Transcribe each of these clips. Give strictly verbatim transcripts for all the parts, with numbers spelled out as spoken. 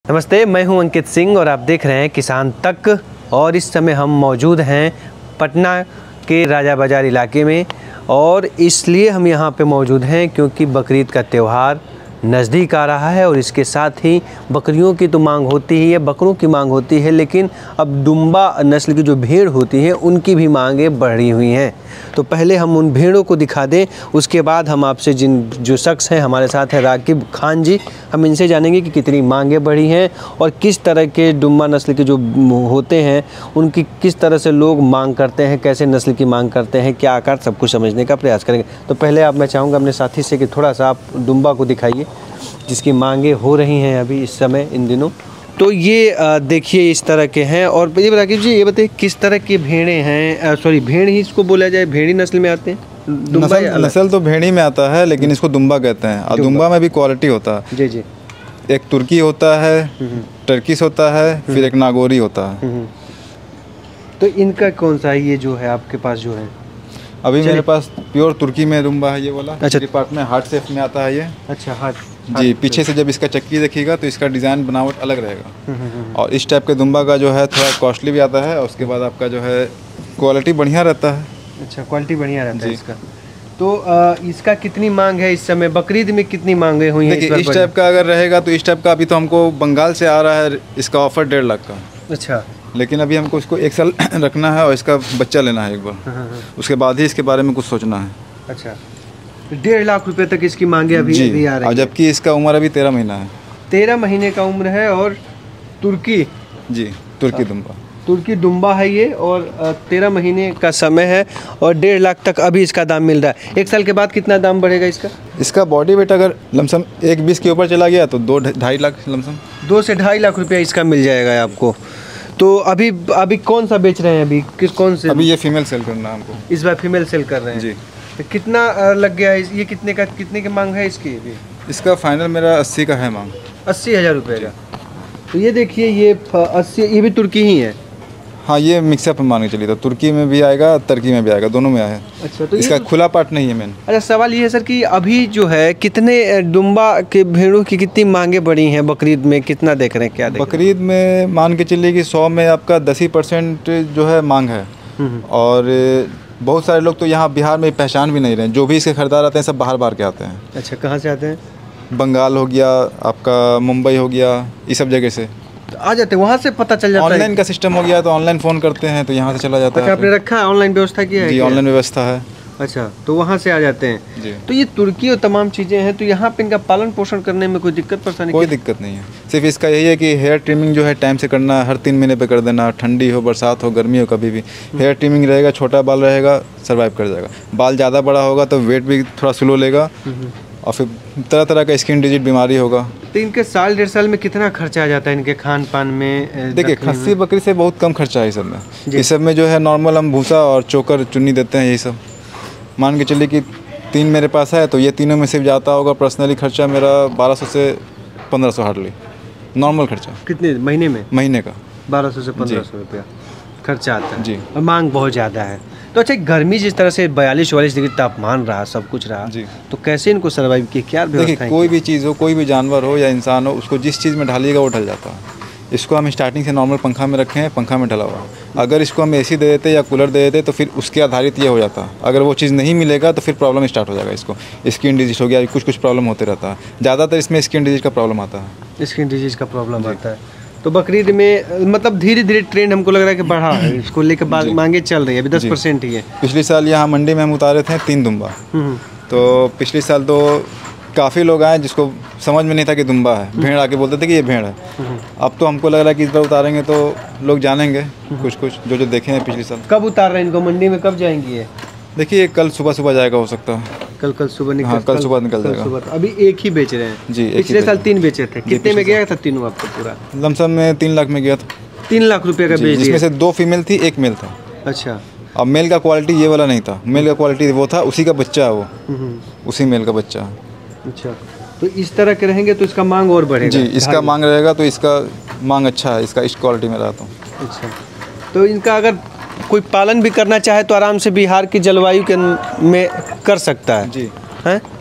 नमस्ते, मैं हूं अंकित सिंह और आप देख रहे हैं किसान तक। और इस समय हम मौजूद हैं पटना के राजा बाज़ार इलाके में, और इसलिए हम यहां पे मौजूद हैं क्योंकि बकरीद का त्यौहार नज़दीक आ रहा है और इसके साथ ही बकरियों की तो मांग होती ही है, बकरों की मांग होती है, लेकिन अब दुम्बा नस्ल की जो भेड़ होती हैं उनकी भी मांगें बढ़ी हुई हैं। तो पहले हम उन भेड़ों को दिखा दें, उसके बाद हम आपसे जिन जो शख्स हैं हमारे साथ हैं राकिब खान जी, हम इनसे जानेंगे कि कितनी मांगें बढ़ी हैं और किस तरह के दुम्बा नस्ल के जो होते हैं उनकी किस तरह से लोग मांग करते हैं, कैसे नस्ल की मांग करते हैं, क्या आकार, सब कुछ समझने का प्रयास करेंगे। तो पहले आप मैं चाहूँगा अपने साथी से कि थोड़ा सा आप दुम्बा को दिखाइए जिसकी मांगें हो रही हैं अभी इस समय इन दिनों। तो ये देखिए इस तरह के हैं। और ये राकिब जी, ये बताइए किस तरह के भेड़े हैं, सॉरी भेड़ ही इसको बोला जाए, भेड़ी नस्ल में आते हैं? नस्ल नस्ल तो भेड़ी में आता है, लेकिन इसको दुम्बा कहते हैं। और दुम्बा में भी क्वालिटी होता है। जी जी। एक तुर्की होता है, टर्किश होता है, फिर एक नागौरी होता है। तो इनका कौन सा है ये जो है आपके पास जो है? अभी मेरे पास प्योर तुर्की में दुम्बा है ये वाला। अच्छा, पार्ट में हार्ट शेप में आता है ये। अच्छा, हार्ट जी। पीछे से जब इसका चक्की देखिएगा तो इसका डिज़ाइन बनावट अलग रहेगा। और इस टाइप के दुम्बा का जो है थोड़ा कॉस्टली भी आता है, और उसके बाद आपका जो है क्वालिटी बढ़िया रहता है। अच्छा, क्वालिटी बढ़िया रहता है इसका। तो आ, इसका कितनी मांग है इस समय? बकरीद में कितनी मांगे हुई हैं? देखिए, इस टाइप का अगर रहेगा तो इस टाइप का अभी तो हमको बंगाल से आ रहा है, इसका ऑफर डेढ़ लाख का। अच्छा। लेकिन अभी हमको इसको एक साल रखना है और इसका बच्चा लेना है एक बार, उसके बाद ही इसके बारे में कुछ सोचना है। अच्छा, डेढ़ लाख रुपए तक इसकी मांगे अभी अभी आ रही है, जबकि इसका उम्र अभी तेरह महीना है। तेरह महीने का उम्र है। और तुर्की, जी तुर्की दुम्बा, तुर्की दुम्बा है ये, और तेरह महीने का समय है और डेढ़ लाख तक अभी इसका दाम मिल रहा है। एक साल के बाद कितना दाम बढ़ेगा इसका? इसका बॉडी वेट अगर लमसम एक बीस के ऊपर चला गया तो दो ढाई लाख लमसम दो से ढाई लाख रुपया इसका मिल जाएगा आपको। तो अभी अभी कौन सा बेच रहे हैं? अभी किस कौन से? अभी ये फीमेल सेल करना है हमको। इस बार फीमेल सेल कर रहे हैं जी। तो कितना लग गया है ये? कितने का कितने की मांग है इसकी अभी? इसका फाइनल मेरा अस्सी का है मांग। अस्सी हज़ार रुपये का। तो ये देखिए ये अस्सी, ये भी तुर्की ही है? हाँ, ये मिक्सअप मान के चलिए, तो तुर्की में भी आएगा, तुर्की में भी आएगा, दोनों में आया। अच्छा, तो इसका खुला पार्ट नहीं है मेन। अच्छा, सवाल ये है सर कि अभी जो है कितने दुम्बा के भेड़ों की कितनी मांगे बढ़ी हैं बकरीद में? कितना देख रहे हैं, क्या देख बकरीद में मान के चलिए कि सौ में आपका दस ही परसेंट जो है मांग है। और बहुत सारे लोग तो यहाँ बिहार में पहचान भी नहीं रहे, जो भी इसके खरीदार आते हैं सब बाहर बाहर के आते हैं। अच्छा, कहाँ से आते हैं? बंगाल हो गया, आपका मुंबई हो गया, ये सब जगह से आ जाते हैं। वहाँ से पता चल जाता है? ऑनलाइन का सिस्टम हो गया तो ऑनलाइन फ़ोन करते हैं तो यहाँ से चला जाता है। अच्छा, आपने रखा है, ऑनलाइन व्यवस्था की है? जी, ऑनलाइन व्यवस्था है। अच्छा, तो वहाँ से आ जाते हैं जी। तो ये तुर्की और तमाम चीज़ें हैं, तो यहाँ पे इनका पालन पोषण करने में कोई दिक्कत परेशानी? कोई दिक्कत नहीं है, सिर्फ इसका यही है कि हेयर ट्रिमिंग जो है टाइम से करना है, हर तीन महीने पे कर देना, ठंडी हो, बरसात हो, गर्मी हो, कभी भी हेयर ट्रिमिंग रहेगा। छोटा बाल रहेगा, सर्वाइव कर जाएगा। बाल ज़्यादा बड़ा होगा तो वेट भी थोड़ा स्लो लेगा, और फिर तरह तरह का स्किन डिजीज बीमारी होगा। तो इनके साल डेढ़ साल में कितना खर्चा आ जाता है इनके खान पान में? देखिए, खस्सी बकरी से बहुत कम खर्चा है इस सब में। इस सब में जो है नॉर्मल हम भूसा और चोकर चुन्नी देते हैं, यही सब मान के चलिए कि तीन मेरे पास है तो ये तीनों में सिर्फ जाता होगा पर्सनली खर्चा मेरा बारह सौ से पंद्रह सौ हार्डली नॉर्मल खर्चा। कितने महीने में? महीने का बारह सौ से पंद्रह सौ रुपया खर्चा आता है जी। और मांग बहुत ज़्यादा है। तो अच्छा, गर्मी जिस तरह से बयालीस चौवालीस डिग्री तापमान रहा, सब कुछ रहा जी, तो कैसे इनको सर्वाइव किया, क्या व्यवस्था? कोई भी चीज़ हो, कोई भी जानवर हो या इंसान हो, उसको जिस चीज़ में ढालिएगा वो ढल जाता है। इसको हम स्टार्टिंग से नॉर्मल पंखा में रखे हैं, पंखा में ढला हुआ। अगर इसको हम एसी दे देते या कूलर दे देते तो फिर उसके आधारित ये हो जाता। अगर वो चीज़ नहीं मिलेगा तो फिर प्रॉब्लम स्टार्ट हो जाएगा। इसको स्किन डिजीज हो गया, कुछ कुछ प्रॉब्लम होते रहता है। ज़्यादातर इसमें स्किन डिजीज का प्रॉब्लम आता है। स्किन डिजीज का प्रॉब्लम आता है। तो बकरीद में मतलब धीरे धीरे ट्रेंड हमको लग रहा है कि बढ़ा है, इसको लेकर मांगे चल रही है, अभी दस परसेंट ही है। पिछले साल यहाँ मंडी में हम उतारे थे तीन दुम्बा, तो पिछले साल तो काफ़ी लोग आए जिसको समझ में नहीं था कि दुम्बा है, भेड़ आके बोलते थे कि ये भेड़ है। अब तो हमको लग रहा है कि इस बार उतारेंगे तो लोग जानेंगे कुछ कुछ जो जो देखे हैं पिछले साल। कब उतार रहे हैं इनको? मंडी में कब जाएंगी ये? देखिए, कल सुबह सुबह जाएगा, हो सकता है कल कल सुबह निकल। हाँ, कल सुबह निकल जाएगा। सुबह अभी एक ही बेच रहे हैं जी। पिछले साल तीन बेचे थे, कितने में गया था तीनों आपको? पूरा लमसम में तीन लाख में गया था। तीन लाख रुपए का बेच दिया, जिसमें से दो फीमेल थी, एक मेल था। अच्छा। अब मेल का क्वालिटी ये वाला नहीं था, मेल का क्वालिटी वो था, उसी का बच्चा है वो, उसी मेल का बच्चा है। अच्छा, तो इस तरह के रहेंगे तो इसका मांग और बढ़ेगा जी। इसका मांग रहेगा तो इसका मांग अच्छा है, इसका इस क्वालिटी में रहा तो। अच्छा, तो इनका अगर कोई पालन भी करना चाहे तो आराम से बिहार की जलवायु के में कर सकता है जी। हैं?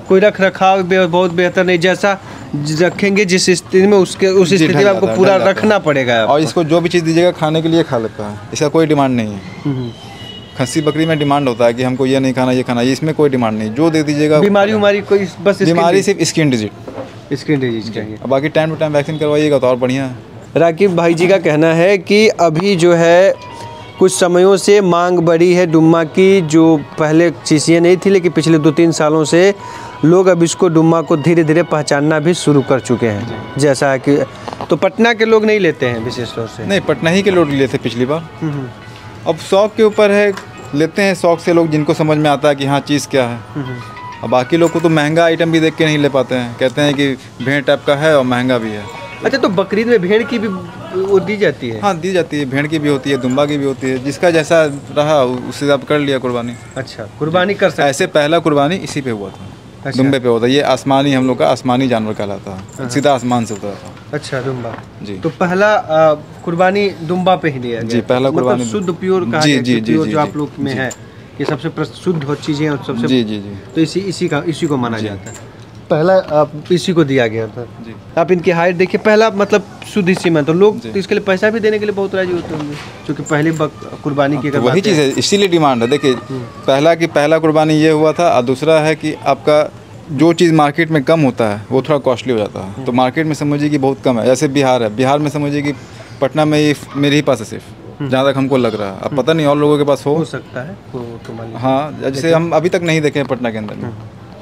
कोई रख रखाव बे, बहुत बेहतर नहीं, जैसा ज- रखेंगे जिस स्थिति में उसके उस जी, स्थिति ढल में आपको जाता है, पूरा ढल जाता है। रखना पड़ेगा। और इसको जो भी चीज़ दीजिएगा खाने के लिए खा लेता है, इसका कोई डिमांड नहीं है। हम्म। खस्सी बकरी में डिमांड होता है कि हमको ये नहीं खाना ये खाना, ये इसमें कोई डिमांड नहीं, जो दे दीजिएगा। बीमारी उमारी कोई बस बीमारी सिर्फ स्किन डिजीज, स्किन डिजीज चाहिए। और बाकी टाइम टू टाइम वैक्सीन करवाइएगा तो और बढ़िया है। राकिब भाई जी का कहना है कि अभी जो है कुछ समयों से मांग बढ़ी है डुम्मा की, जो पहले चीज़ें नहीं थी, लेकिन पिछले दो तीन सालों से लोग अब इसको डुम्मा को धीरे धीरे पहचानना भी शुरू कर चुके हैं। जैसा कि तो पटना के लोग नहीं लेते हैं विशेष तौर से। नहीं, पटना ही के लोग लिए थे पिछली बार। हम्म, अब शौक के ऊपर है, लेते हैं शौक से लोग, जिनको समझ में आता है कि हाँ चीज़ क्या है। हम्म। अब बाकी लोग को तो महंगा आइटम भी देख के नहीं ले पाते हैं, कहते हैं कि भेड़ टाइप का है और महंगा भी है। अच्छा, तो बकरीद में भेड़ की भी वो दी जाती है? हाँ दी जाती है, भेड़ की भी होती है, दुम्बा की भी होती है, जिसका जैसा रहा उस हिसाब कर लिया कुर्बानी। अच्छा, कुर्बानी कर सकते। ऐसे पहला कुर्बानी इसी पे हुआ था। अच्छा। दुम्बे पे होता है, ये आसमानी हम लोग का आसमानी जानवर कहलाता है, सीधा आसमान से उतरा था। अच्छा, दुम्बा जी। तो पहला आ, कुर्बानी दुम्बा पे ही दिया गया। जी, पहला मतलब कुर्बानी शुद्ध प्योर कहा जी, गया जी, कि जी, प्योर जी, जो जी, आप लोग में जी। है कि सबसे प्रस- शुद्ध हो चीज़ें और सबसे जी जी जी तो इसी इसी का इसी को माना जाता है। पहला आप इसी को दिया गया था। जी। आप इनकी हाइट देखिए, पहला मतलब शुद्ध इसी में, तो लोग जी। तो इसके लिए पैसा भी देने के लिए बहुत राजी होते होंगे, क्योंकि पहली बक- कुर्बानी की तो अगर वही बात चीज़ है, इसीलिए डिमांड है। देखिए पहला कि पहला कुर्बानी ये हुआ था, और दूसरा है कि आपका जो चीज़ मार्केट में कम होता है वो थोड़ा कॉस्टली हो जाता है। तो मार्केट में समझिए कि बहुत कम है। जैसे बिहार है, बिहार में समझिए कि पटना में ये मेरे ही पास है सिर्फ, जहाँ तक हमको लग रहा है। अब पता नहीं और लोगों के पास हो, हो सकता है वो तो मान लीजिए। हाँ, जैसे हम अभी तक नहीं देखे हैं पटना के अंदर में।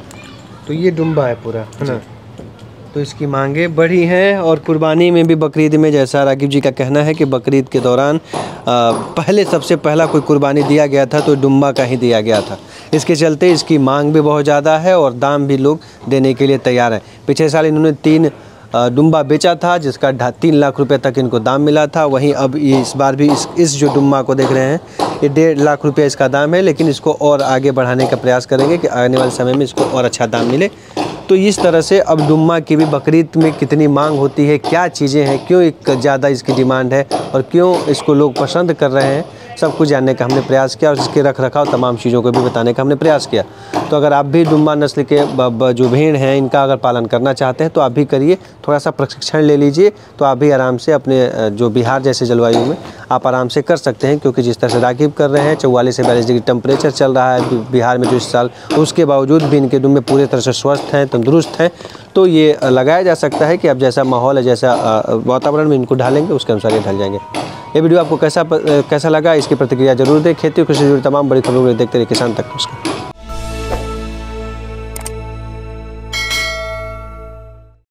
तो ये डुम्बा है पूरा, है ना? तो इसकी मांगे बढ़ी हैं, और कुर्बानी में भी बकरीद में जैसा राकीब जी का कहना है कि बकरीद के दौरान आ, पहले सबसे पहला कोई कुर्बानी दिया गया था तो डुम्बा का ही दिया गया था। इसके चलते इसकी मांग भी बहुत ज़्यादा है और दाम भी लोग देने के लिए तैयार हैं। पिछले साल इन्होंने तीन आ, डुम्बा बेचा था, जिसका ढा तीन लाख रुपए तक इनको दाम मिला था। वहीं अब ये इस बार भी इस इस जो डुम्बा को देख रहे हैं, ये डेढ़ लाख रुपये इसका दाम है, लेकिन इसको और आगे बढ़ाने का प्रयास करेंगे कि आने वाले समय में इसको और अच्छा दाम मिले। तो इस तरह से अब डुम्मा की भी बकरीद में कितनी मांग होती है, क्या चीज़ें हैं, क्यों एक ज़्यादा इसकी डिमांड है और क्यों इसको लोग पसंद कर रहे हैं, सब कुछ जानने का हमने प्रयास किया और इसके रख रखाव तमाम चीज़ों को भी बताने का हमने प्रयास किया। तो अगर आप भी डुम्बा नस्ल के ब, ब, जो भेड़ हैं इनका अगर पालन करना चाहते हैं तो आप भी करिए, थोड़ा सा प्रशिक्षण ले लीजिए, तो आप भी आराम से अपने जो बिहार जैसे जलवायु में आप आराम से कर सकते हैं। क्योंकि जिस तरह से राकीब कर रहे हैं, चौवालीस से बयालीस डिग्री टेम्परेचर चल रहा है बिहार में जो इस साल, उसके बावजूद भी इनके डुम्बे पूरे तरह से स्वस्थ हैं, तंदुरुस्त हैं। तो ये लगाया जा सकता है कि अब जैसा माहौल है, जैसा वातावरण में इनको ढालेंगे उसके अनुसार ये ढल जाएंगे। ये वीडियो आपको कैसा कैसा लगा, इसकी प्रतिक्रिया जरूर दें। खेती और कृषि से जुड़ी तमाम बड़ी खबरों को देखते रहिए किसान तक। नमस्कार।